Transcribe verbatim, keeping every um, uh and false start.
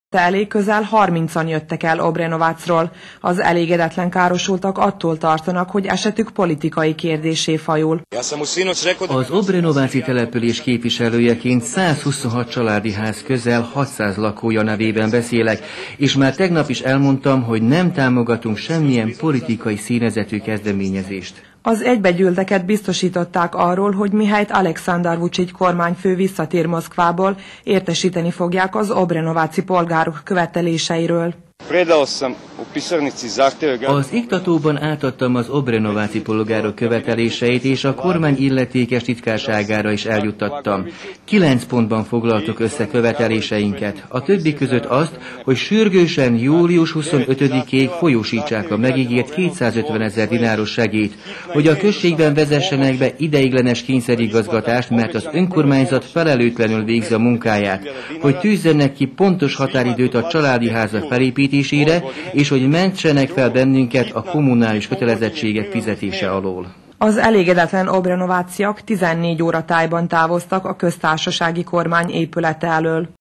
elég közel harmincan jöttek el Obrenovacról. Az elégedetlen károsultak attól tartanak, hogy esetük politikai kérdéssé fajul. Az Obrenovaci település képviselőjeként százhuszonhat családi ház közel hatszáz lakója nevében beszélek, és már tegnap is elmondtam, hogy nem támogatunk semmilyen politikai színezetű kezdeményezést. Az egybegyűlteket biztosították arról, hogy mihelyt Alekszandar Vučić kormányfő visszatér Moszkvából, értesíteni fogják az Obrenovaci polgárok követeléseiről. Az iktatóban átadtam az Obrenovaci polgárok követeléseit, és a kormány illetékes titkárságára is eljuttattam. Kilenc pontban foglaltuk össze követeléseinket. A többi között azt, hogy sürgősen július huszonötödikéig folyósítsák a megígért kétszázötven ezer dináros segélyt, hogy a községben vezessenek be ideiglenes kényszerigazgatást, mert az önkormányzat felelőtlenül végzi a munkáját, hogy tűzzenek ki pontos határidőt a családi házak felépítésére, és hogy mentsenek fel bennünket a kommunális kötelezettségek fizetése alól. Az elégedetlen obrenováciak tizennégy óra tájban távoztak a köztársasági kormány épülete elől.